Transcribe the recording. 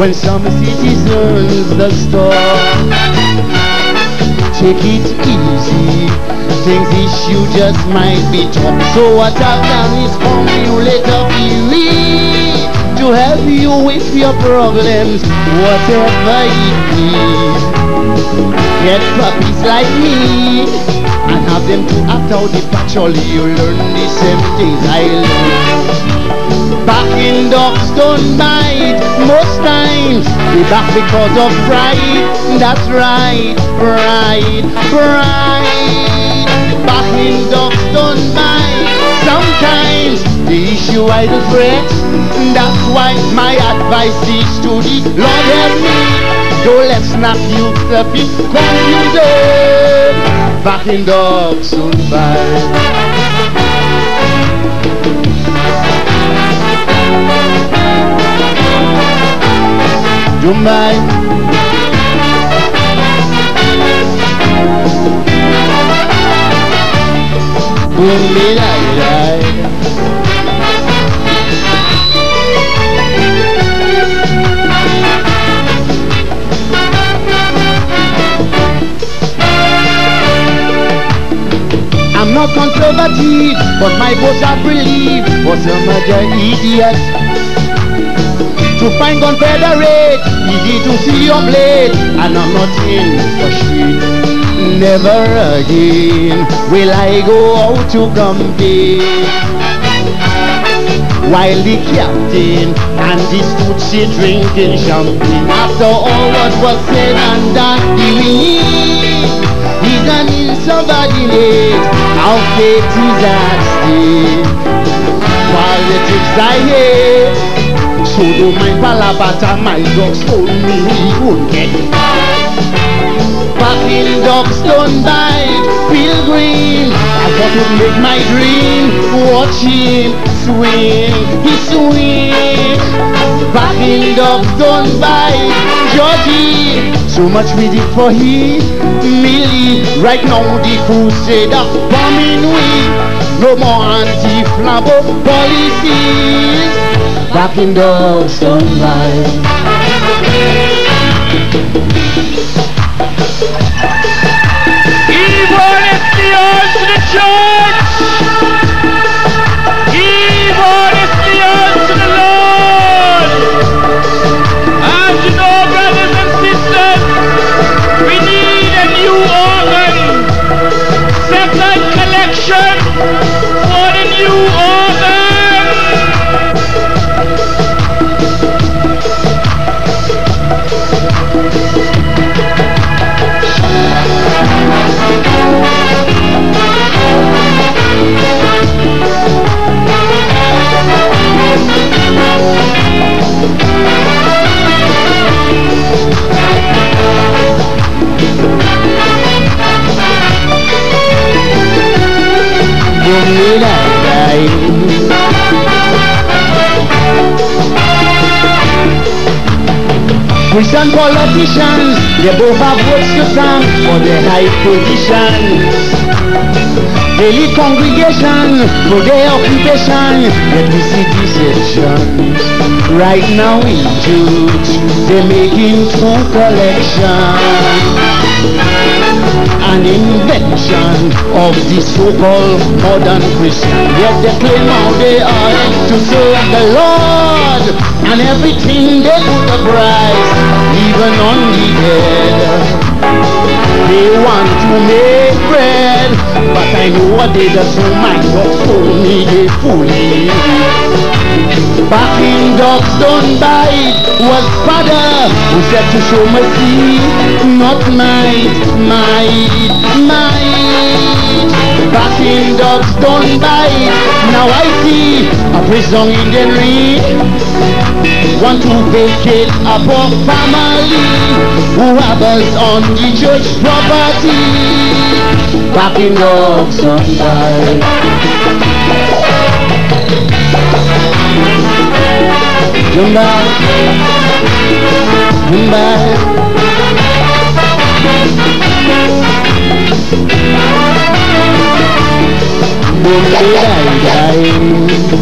when some citizens the storm. Take it easy, things issue just might be tough. So what I've done is formulate a theory to help you with your problems, whatever it be. Get puppies like me and have them to act out the actually you learn the same things I learned. Back in dogs don't bite, most times we back because of pride. That's right, pride. Back in dogs don't bite, sometimes the issue I do threat. That's why my advice is to the Lord help me. Don't let's not use the big confusion. Back in dogs don't bite. Don't bite. Boom, be die. I'm not conservative, but my boss I believe for some other idiot. To find Confederate, easy to see your blade, and I'm not in for shit. Never again will I go out to compete. While the captain and the stooge drinking champagne. After all what was said and done, the winning is an insubordinate. Our fate is at stake. Politics I hate. So do my palabata, my dogs told me he won't get back in dogs don't bite. Pilgrim, I thought would make my dream. Watch him swing, he swing. Back in dogs don't bite. Georgie, so much we did for he. Millie, right now the crusader bombing we. No more anti-flambo policies. Back in dogs don't bite. Evil is the odds to the church. Evil is the odds to the Lord. And you know, brothers and sisters, we need a new organ. Second collection for the new organ. Christian politicians, they both have votes to stand for their high positions. They lead congregation for their occupation, yet we see deception. Right now in church, they're making true collection. An invention of the so-called modern Christian. Yet they claim how they are to serve the Lord, and everything they put a price, even on the dead. They want to make bread, but I know what they do, so my dogs told me they foolish. Back in dogs don't bite was father who said to show mercy, not might. Back in dogs don't bite. Now I see a prison in the ring. Want to vacate a poor family who harbors on the church property. Back in dogs don't bite. Jumba, Jumba,